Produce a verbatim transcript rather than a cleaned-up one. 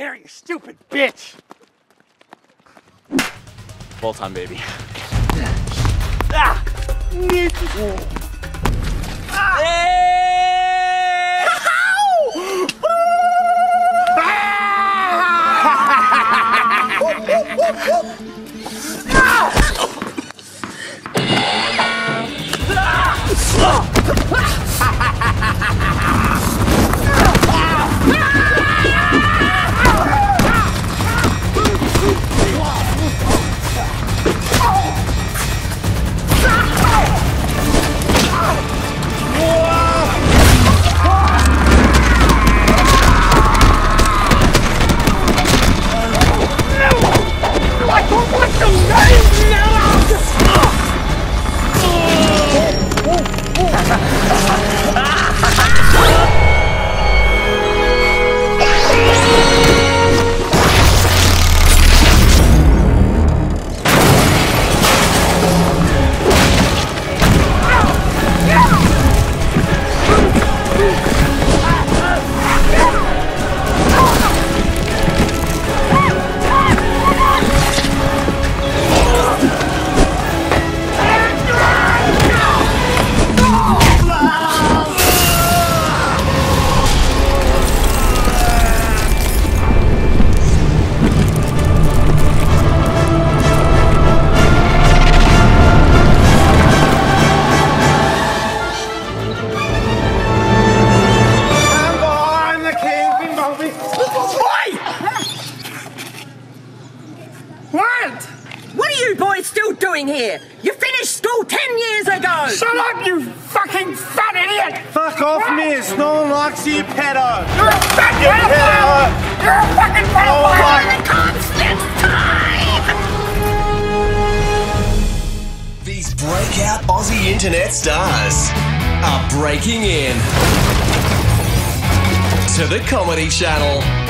there, you stupid bitch! Full time, baby. Ah! Ah! Hey! What? What are you boys still doing here? You finished school ten years ago! Shut up, you fucking fat idiot! Fuck off, miss. No one likes you, pedo. You're a fat pedophile! You're a fucking pedophile! I can't spend time! These breakout Aussie internet stars are breaking in to the Comedy Channel.